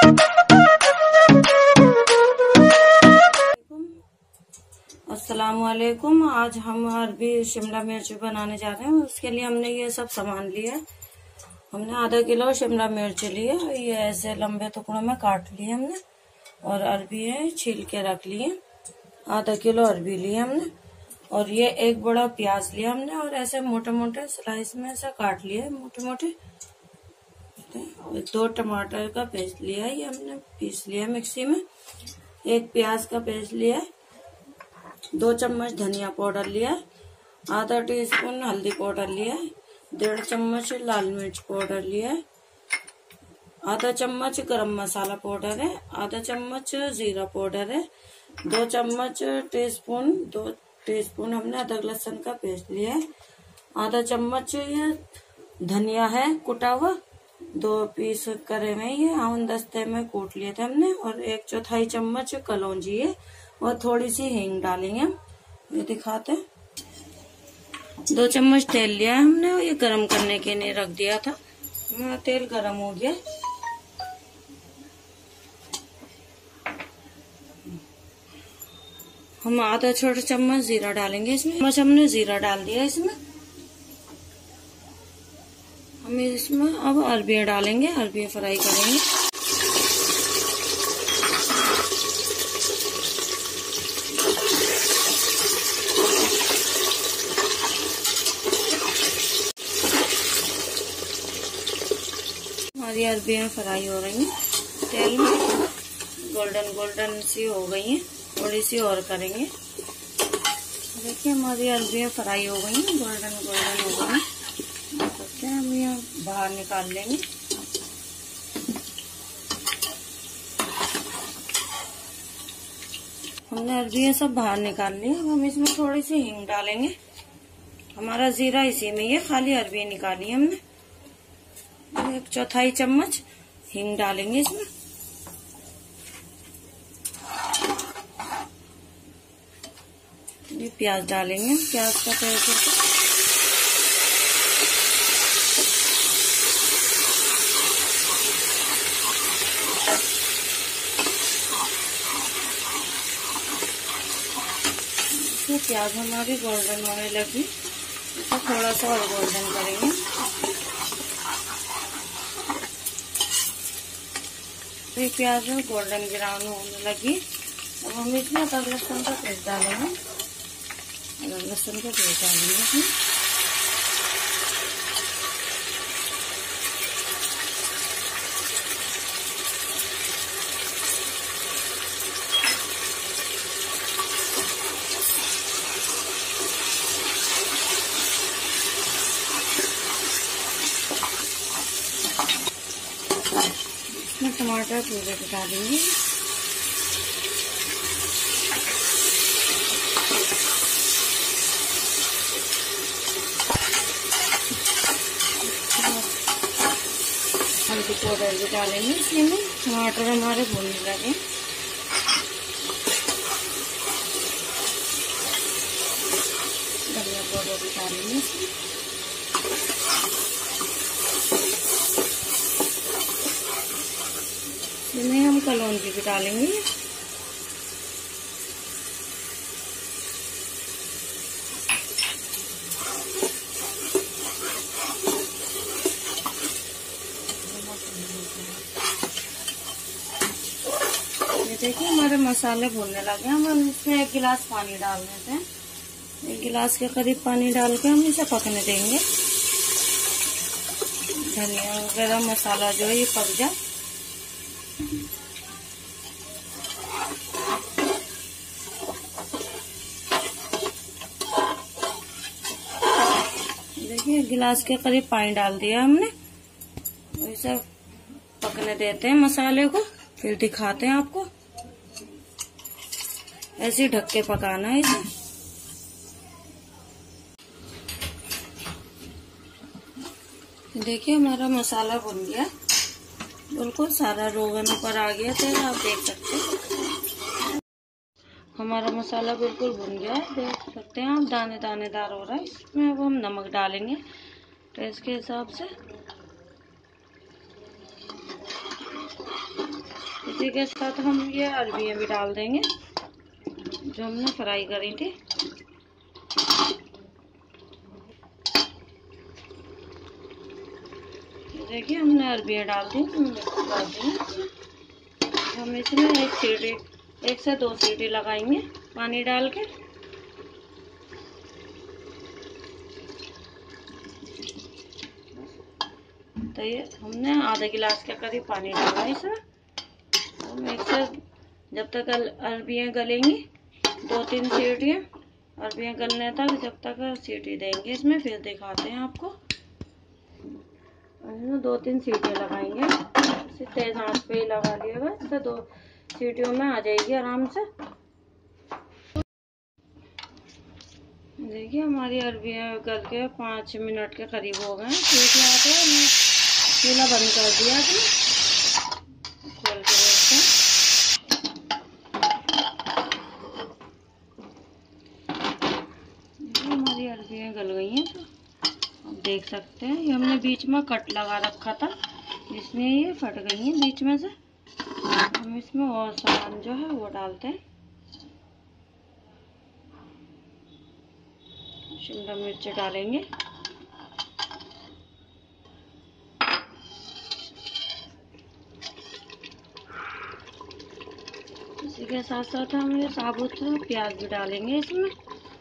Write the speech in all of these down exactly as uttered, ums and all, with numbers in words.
अस्सलामुअलैकुम। आज हम अरबी शिमला मिर्च बनाने जा रहे हैं। उसके लिए हमने ये सब सामान लिया है। हमने आधा किलो शिमला मिर्च लिए, ये ऐसे लंबे टुकड़ों में काट लिए हमने, और अरबी है छील के रख लिए। आधा किलो अरबी लिए हमने, और ये एक बड़ा प्याज लिया हमने, और ऐसे मोटे मोटे स्लाइस में ऐसे काट लिए मोटे मोटे। दो टमाटर का पेस्ट लिया है, ये हमने पीस लिया मिक्सी में। एक प्याज का पेस्ट लिया है। दो चम्मच धनिया पाउडर लिया है। आधा टीस्पून हल्दी पाउडर लिया है। डेढ़ चम्मच लाल मिर्च पाउडर लिया है। आधा चम्मच गरम मसाला पाउडर है। आधा चम्मच जीरा पाउडर है। दो चम्मच टीस्पून दो टीस्पून हमने अदरक लहसुन का पेस्ट लिया है। आधा चम्मच ये धनिया है कुटा हुआ, दो पीस करे हुए ये आवन दस्ते में कूट लिए थे हमने। और एक चौथाई चम्मच कलौंजी है, और थोड़ी सी हींग डालेंगे हम, ये दिखाते हैं। दो चम्मच तेल लिया है हमने, ये गरम करने के लिए रख दिया था। तेल गरम हो गया। हम आधा छोटा चम्मच जीरा डालेंगे इसमें। चम्मच हमने जीरा डाल दिया इसमें। हम इसमें अब अरबियां डालेंगे, अरबियां फ्राई करेंगे। हमारी अरबियां फ्राई हो रही हैं तेल में, गोल्डन गोल्डन सी हो गई हैं। थोड़ी सी और करेंगे। देखिए हमारी अरबियां फ्राई हो गई हैं, गोल्डन गोल्डन हो गई हैं। करते हैं हम यहाँ बाहर निकाल लेंगे। हमने अरबियां सब बाहर निकाल ली। अब हम इसमें थोड़ी सी हींग डालेंगे। हमारा जीरा इसी में ही है, खाली अरबियां निकाली हमने। एक चौथाई चम्मच हींग डालेंगे इसमें। ये प्याज डालेंगे, प्याज का पेस्ट। प्याज हमारी गोल्डन होने लगी, तो थोड़ा सा और गोल्डन करेंगे। ये प्याज गोल्डन ब्राउन होने लगी। अब हम इसमें अदरक लहसुन का पेस्ट डालेंगे। अदरक लहसुन का पेस्ट डालेंगे इसमें। इसमें टमाटर पूरे डालेंगे। हल्दी पाउडर भी डालेंगे इसमें। टमाटर हमारे भूनने लगे। धनिया पाउडर भी डालेंगे इसमें। इसमें हम कलौंजी भी डालेंगे। ये देखिए हमारे मसाले भूनने लगे। हम इसमें एक गिलास पानी डाल देते हैं। एक गिलास के करीब पानी डाल के हम इसे पकने देंगे। धनिया वगैरह मसाला जो है ये पक जाए। देखिए गिलास के करीब पानी डाल दिया हमने। इसे पकने देते हैं मसाले को, फिर दिखाते हैं आपको। ऐसे ढक के पकाना है इसे। देखिए हमारा मसाला भुन गया, बिल्कुल सारा रोगन ऊपर आ गया तेल, आप देख सकते हैं। हमारा मसाला बिल्कुल भुन गया है, देख सकते हैं आप, दाने दानेदार हो रहा है। इसमें अब हम नमक डालेंगे टेस्ट के हिसाब से। इसी के साथ हम ये अरबियाँ भी डाल देंगे जो हमने फ्राई करी थी। देखिए हमने अरबियाँ डाल दी, डाल दी। हम इसमें एक सीटी, एक से दो सीटी लगाएंगे पानी डाल के। तो ये हमने आधा गिलास के करीब पानी डाला है इसमें। हम एक से जब तक अरबियाँ गलेंगी, दो तीन सीटियाँ अरबियाँ गलने तक जब तक सीटी देंगे इसमें, फिर दिखाते हैं आपको। दो तीन सीटियाँ लगाएंगे, इसे तेज आंच पे ही लगा लिएगा, इससे दो सीटियों में आ जाएगी आराम से। देखिए हमारी अरबियाँ गल के पाँच मिनट के करीब हो गए हैं। ठीक है, आप चूल्हा बंद कर दिया आपने, खोल के देखते हैं। हमारी अरबियाँ गल गई हैं, तो आप देख सकते हैं। ये हमने बीच में कट लगा रखा था, इसलिए ये फट गई हैं बीच में से। हम इसमें और सामान जो है वो डालते हैं। शिमला मिर्च डालेंगे, इसी के साथ साथ हम ये साबुत प्याज भी डालेंगे इसमें।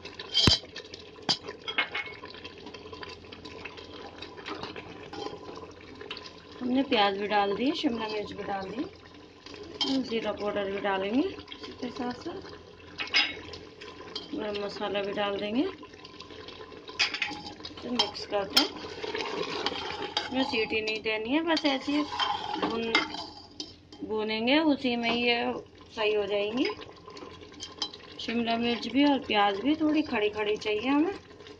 हमने प्याज भी डाल दी, शिमला मिर्च भी डाल दी, जीरा पाउडर भी डालेंगे। इसी के साथ साथ गरम मसाला भी डाल देंगे। तो मिक्स करते हैं। इसमें सीटी नहीं देनी है, बस ऐसे ही भून भूनेंगे, उसी में ये सही हो जाएंगी। शिमला मिर्च भी और प्याज भी थोड़ी खड़ी खड़ी चाहिए हमें।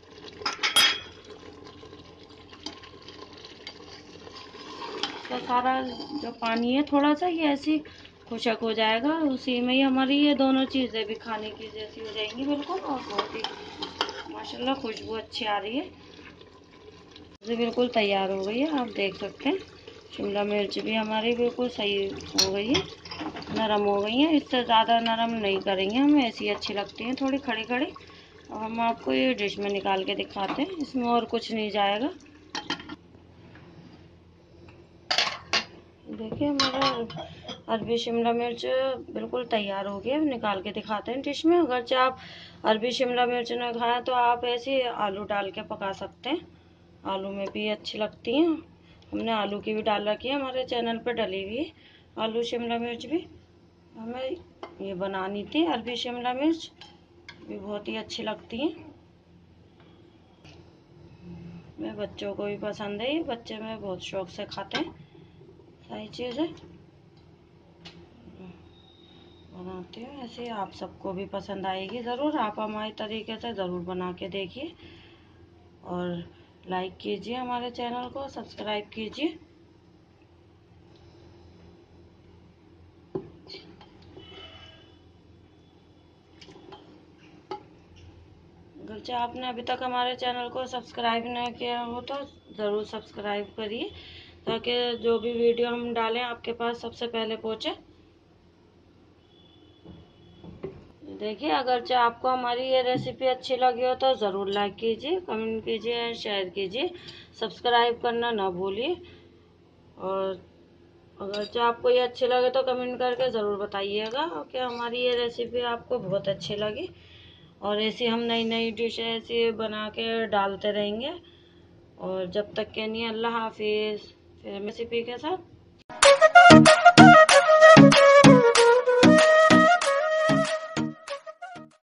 तो सारा जो पानी है थोड़ा सा ये ऐसे खुशक हो जाएगा, उसी में ही हमारी ये दोनों चीज़ें भी खाने की जैसी हो जाएंगी बिल्कुल। और बहुत ही माशाल्लाह खुशबू अच्छी आ रही है। ये बिल्कुल तैयार हो गई है, आप देख सकते हैं। शिमला मिर्च भी हमारी बिल्कुल सही हो गई है, नरम हो गई है। इससे ज़्यादा नरम नहीं करेंगे, हमें ऐसी अच्छी लगती हैं थोड़ी खड़ी खड़ी। और हम आपको ये डिश में निकाल के दिखाते हैं, इसमें और कुछ नहीं जाएगा। देखिए हमारा अरबी शिमला मिर्च बिल्कुल तैयार हो गया। निकाल के दिखाते हैं डिश में। अगर चाहे आप अरबी शिमला मिर्च न खाएं तो आप ऐसे आलू डाल के पका सकते हैं, आलू में भी अच्छी लगती हैं। हमने आलू की भी डाल रखी है, हमारे चैनल पर डली हुई है आलू शिमला मिर्च भी। हमें ये बनानी थी अरबी शिमला मिर्च, भी बहुत ही अच्छी लगती हैं। मेरे बच्चों को भी पसंद है, ये बच्चे में बहुत शौक से खाते हैं सारी चीज़ें बनाते हैं। ऐसे आप सबको भी पसंद आएगी ज़रूर। आप हमारे तरीके से ज़रूर बना के देखिए और लाइक कीजिए, हमारे चैनल को सब्सक्राइब कीजिए। अगर चाहे आपने अभी तक हमारे चैनल को सब्सक्राइब न किया हो तो ज़रूर सब्सक्राइब करिए, ताकि जो भी वीडियो हम डालें आपके पास सबसे पहले पहुंचे। देखिए अगर चाहे आपको हमारी ये रेसिपी अच्छी लगी हो तो ज़रूर लाइक कीजिए, कमेंट कीजिए, शेयर कीजिए, सब्सक्राइब करना ना भूलिए। और अगर चाहे आपको ये अच्छी लगे तो कमेंट करके ज़रूर बताइएगा कि हमारी ये रेसिपी आपको बहुत अच्छी लगी। और ऐसी हम नई नई डिश ऐसी बना के डालते रहेंगे। और जब तक के नहीं, अल्लाह हाफिज़। फिर रेसिपी के साथ